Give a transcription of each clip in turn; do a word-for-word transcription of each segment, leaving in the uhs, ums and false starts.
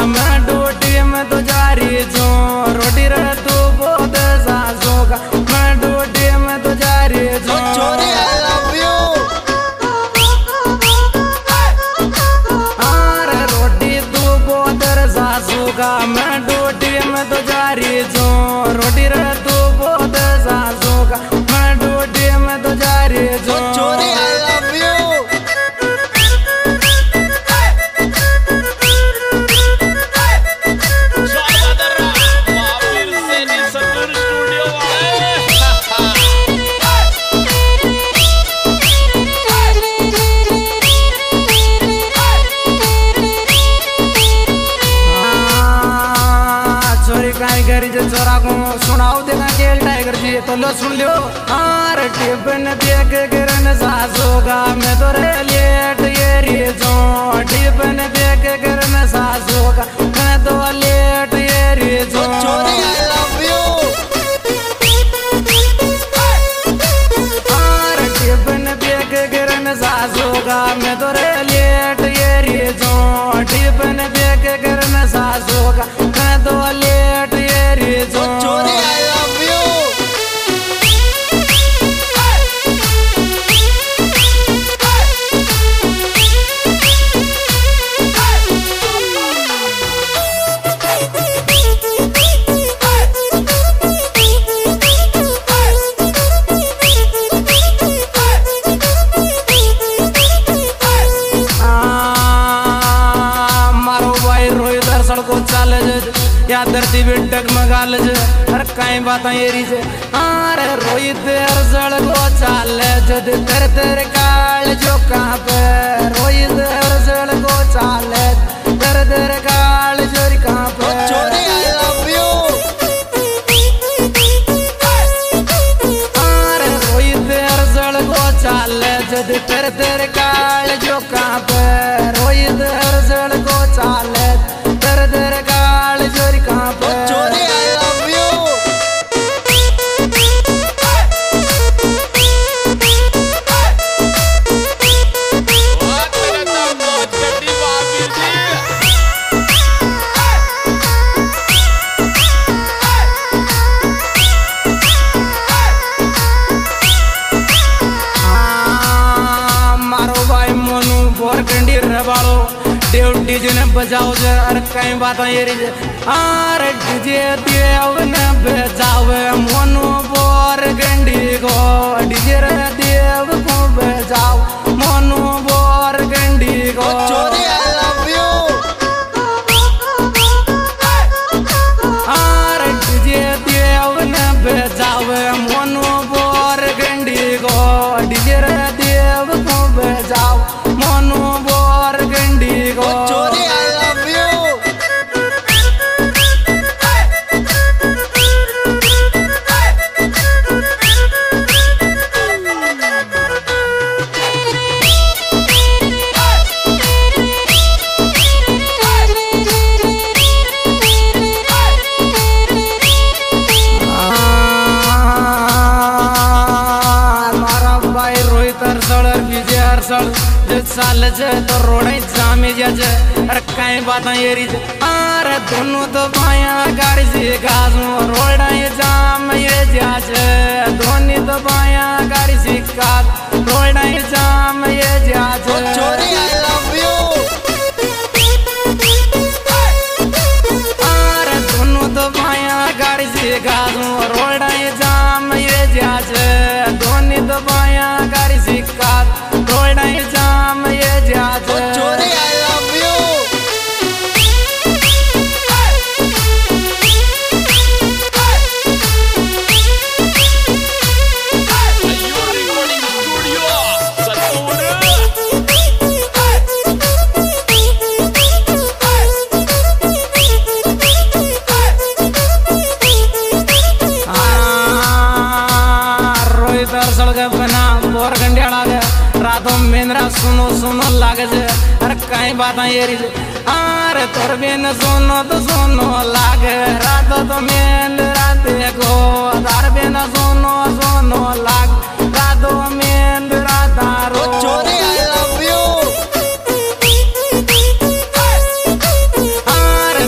मैं ड्यूटी में तो जा रही जो रोटी रे तू बहुत सासों का मैं ड्यूटी में तो जा रही जो छोरी आई लव यू अरे रोटी तू बहुत सासों का मैं ड्यूटी में तो जा रही जो रोटी रे तू बहुत सासों का मैं ड्यूटी में तो जा रही जो छोरी आई लव यू चोरा को सुनाओ देगा केल टाइगर जी तो लो सुन लियो आर टिफिन देख करन सासों का मैं तो रे लेट ये रे जो टिफिन देख करन सासों का मैं तो लेट ये रे जो छोरी आई लव यू आर टिफिन देख करन सासों का मैं तो रे लेट ये रे जो टिफिन देख करन सासों का मैं तो लेट ये रे जो छोरी आई लव यू को चाल या धरती भी डगमगाल हर कई बात येरी से अरे रोहित हरसड़ को चाल जद तेरे तेरे काल जो कहाँ पे रोहित हरसड़ को चाल तेरे तेरे काल जोरी कहाँ पे छोरी आई लव यू अरे रोहित हरसड़ को चाल जद तेरे तेरे काल जो कहाँ पे रोहित हरसड़ को चाल तेरे तेरे काल जोरी कहाँ पे छोरी आई लव यू मारो भाई मोनू बोर कंडी रबाड़ो डीजे ने बजाओ जे अरे कई बात ये रे अरे डीजे देव ने बजाओ मोनू बोर गंडी को डीजे रे देव को बजाओ मोनू बोर गंडी को छोरी आई लव यू अरे डीजे देव ने बजाओ मोनू बोर गंडी को डीजे रे देव को बजाओ मोनू बोर गंडी को छोरी आई लव यू साल जे तो रोड़े जामी जे अरे कई बात येरी जे अरे दोनों तो बाया गाड़ी से गाजू रोड़ा ये जाम ये जाजे दोनों तो बाया गाड़ी से काट रोड़ा ये जाम ये जाजे छोरी आई लव यू अरे दोनों तो बाया गाड़ी से गाजू रोड़ा ये जाम ये जाजे दोनों तो बाया गाड़ी से काट रोड़ा ये जाम ये जाजे छोरी आई लव यू रातों मेरा सुनो सुनो लागे जे अरे कई बात येरी जे अरे तोर बिन सुनो तो सुनो लागे रातों तो मेल रात को तार बिन सुनो सुनो लाग रातों मेल रात रो छोरी आई लव यू अरे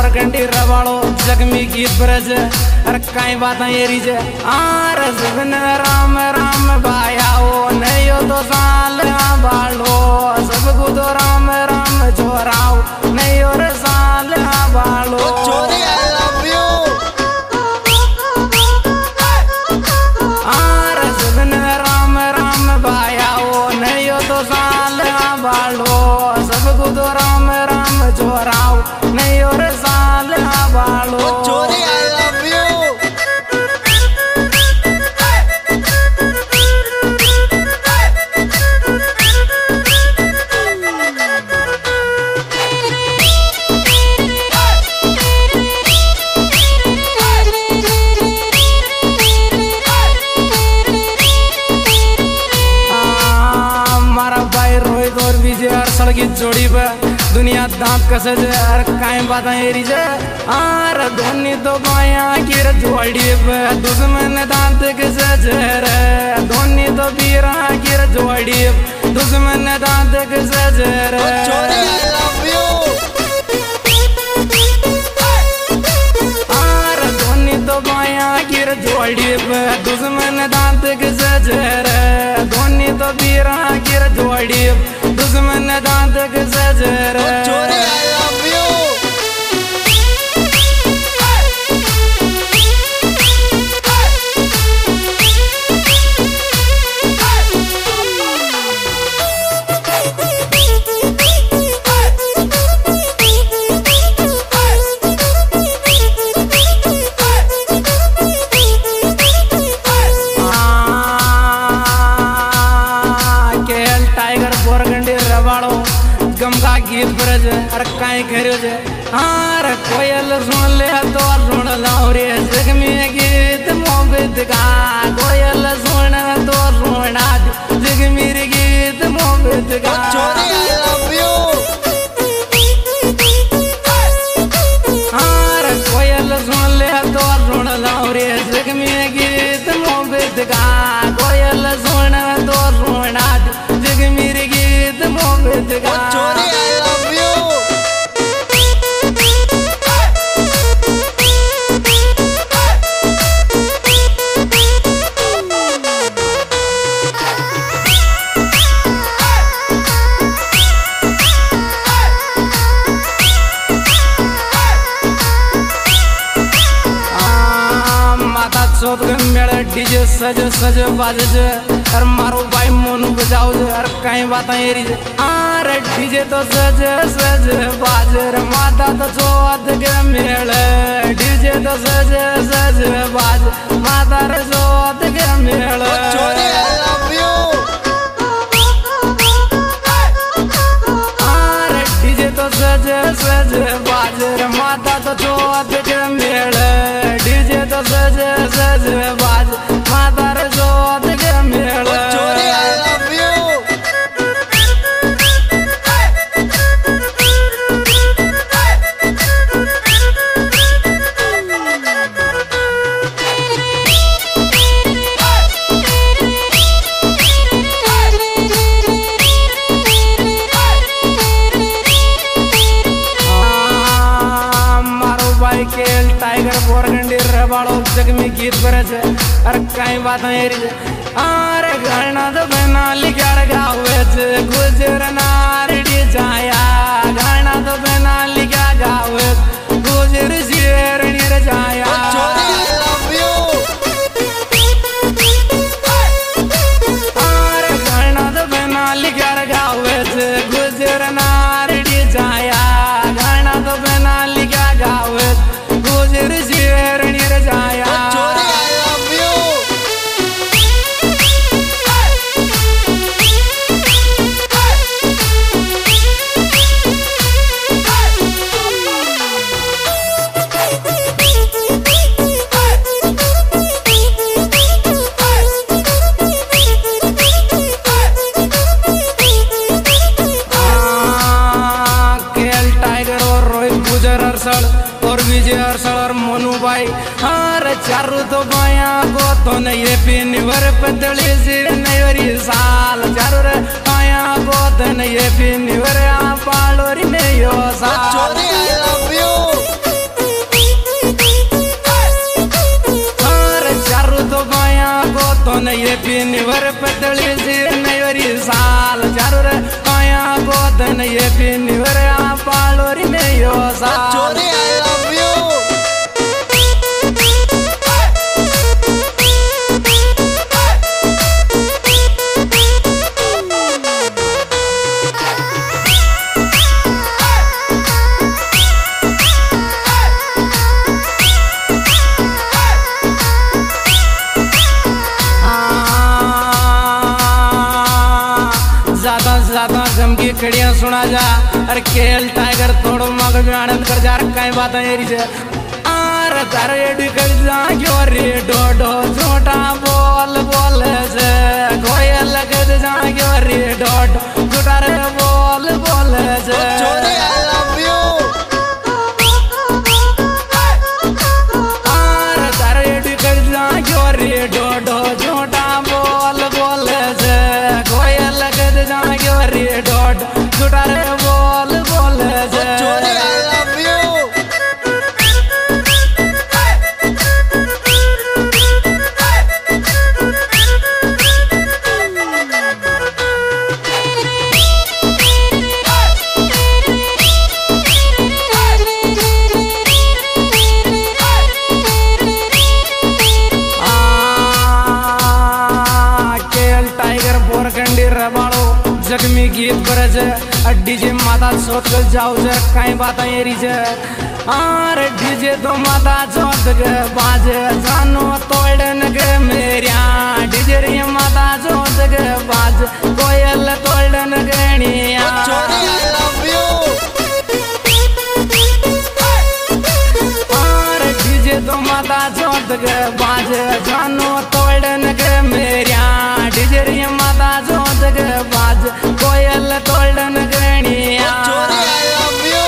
बोरगंडी रवाड़ो जगमी गीत ब्रज अरे कई बात ये रिज आर जगन राम राम भायाओ नहीं हो तो साल बालो सब गुदो राम राम जोराओ नहीं हो रे साल बालो चोरी आई लव यू आर जगन राम राम भायाओ नहीं हो तो साल बालो सब गुदो राम राम जोराओ नहीं हो रे साल बालो चोरी आई लव यू सड़की जोड़ी पे दुनिया दांत कसे अर काई बात एरी जे आर धोनी तो बाया गिर जोड़ी पे दुश्मन दांत कसे रे धोनी तो बीरा गिर जोड़ी दुश्मन दांत कसे रे चोरी आई लव यू आर धोनी तो बाया गिर जोड़ी पे दुश्मन दांत कसे रे धोनी तो बीरा गिर जोड़ी दुश्मन दांत कसे रे चोरी आई लव यू गम का गीत ब्रज अरे काई करो जे हार कोयल सुन ले तो सुन लाओ रे जगमी गीत मोहब्बत का कोयल सुन तो सुन जगमी गीत मोहब्बत का चोरी आई लव यू हार कोयल सुन ले तो सुन लाओ रे जगमी गीत मोहब्बत का कोयल सुन तो सुन जगमी गीत मोहब्बत का चोरी आई लव यू सोत मेरा डीजे सज सज बाज अर मारो भाई मोनू बजाओ अर कई बात एरी आर डीजे तो सज सज बाज रे माता तो सोत के मेल डीजे तो सज सज बाज माता रे सोत के मेल चोरी आई लव यू आर डीजे तो सज सज बाज रे माता तो सोत के मेल डीजे तो सज सज बाज माता रे सोत के मेल चोरी आई लव यू टाइगर बोरगंडी रबाड़ो जगमी गीत ब्रज अरे कई बात एरी अरे गाना तो बना लिखा गावे गुजर नारडी जाया गाना तो बना लिखा गावे गुजर शेरनी रे जाया चोरी आई लव यू अरे गाना तो बना लिखा गावे गुजर नारडी जाया गाना तो बना लिखा गावे गुजर शेरनी रे जाया चोरी आई लव यू और विजय अरसड़ और मनु भाई हार चारू तो बाया को तो नहीं पिन वर पतली सिर नहीं साल चारू रे बाया को तो नहीं पिन वर पालोरी नहीं हो साल चोरी I love you happy new year पालोरी ने यो सा चोरी आई लव यू ज्यादा जमकी खड़ियां सुना जा अरे केल टाइगर थोड़ो मग में आनंद कर जा कई बात है से आर तारे डिकल जा क्यों रे डो डो छोटा बोल बोल से कोयल लगे जा क्यों रे डो डो छोटा रे बोल बोल से चोरी आई लव यू आर तारे डिकल जा क्यों रे डो डो छोटा बोल बोल से कोयल लगे जा क्यों रे डो डो छोटा रे बोल बोल से चोरी आई लव यू जगमी गीत बरज डीजे माता सोत गल जाओ जर काई बात है री जे आर डीजे तो माता सोत ग बाज जानो तोड़न ग मेरिया डीजे रे माता सोत ग बाज कोयल तोड़न गणिया चोरी आई लव यू आर डीजे तो माता सोत ग बाज जानो तोड़न ग मेरिया डीजे रे माता सोत ग बाज कोयल तोड़न गणिया चोरी आई लव यू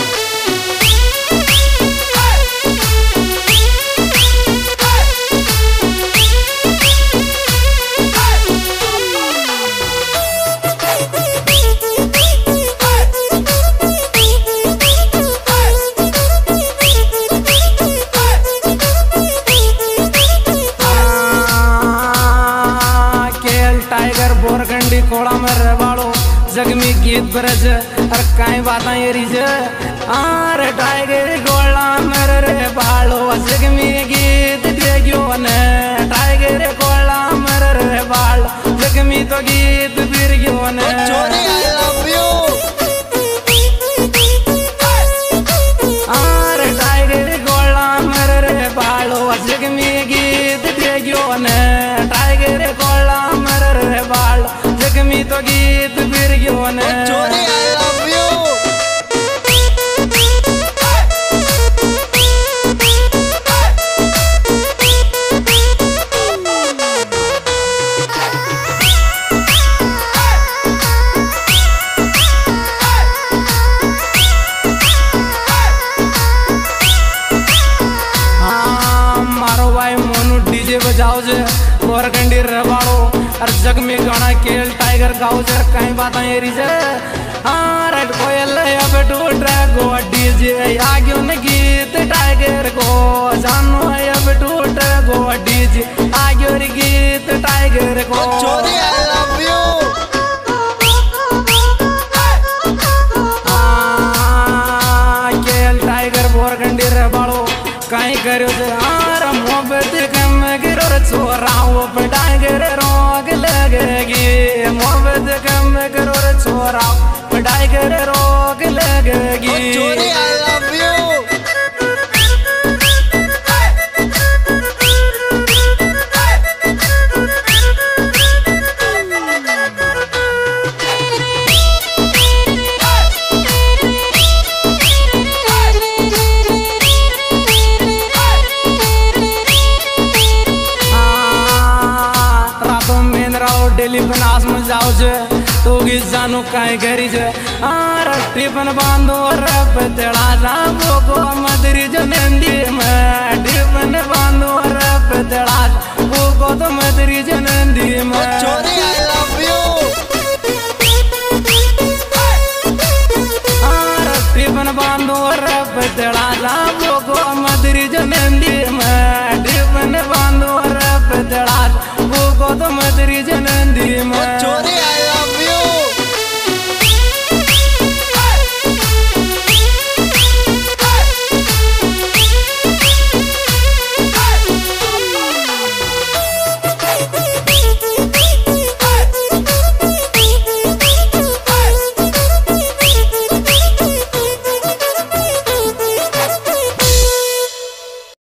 टाइगर बोरगंडी कोड़ा में रवाड़ो जगमी गीत बरज अर काई बात है रिज आर टाइगर कोड़ा में रे बाड़ो जगमी गीत देगियो ने टाइगर कोड़ा में रे बाड़ो जगमी तो गीत बिरगियो ने चोरी आई लव यू आर टाइगर कोड़ा में रे बाड़ो जगमी गीत देगियो ने टाइगर कोड़ा में रे बाड़ो जगमी तो गीत बिरगियो ने चोरी आई लव यू बजाओ जे बोरगंडी रवाड़ो और जग में गाना केल टाइगर गाओ जे कई बात है री जे हां रेड कोयल अब टूट गो डीजे आगे न गीत टाइगर को जानो अब टूट गो डीजे आगे रे गीत टाइगर को चोरी आई लव यू हां केल टाइगर बोरगंडी रवाड़ो कई करो जे आर मोहब्बत कम गिरो छोराओ टाइगर रोग लगेगी मोहब्बत कम करो छोराओ टाइगर रोग लगेगी चोरी आई लव यू डेली बनास में जाओ जे तो गी जानो काई घरी जे आर टिपन बांधो रब तेड़ा जाबो को मदरी जनंदी में टिपन बांधो रब तेड़ा वो को तो मदरी जनंदी में चोरी आई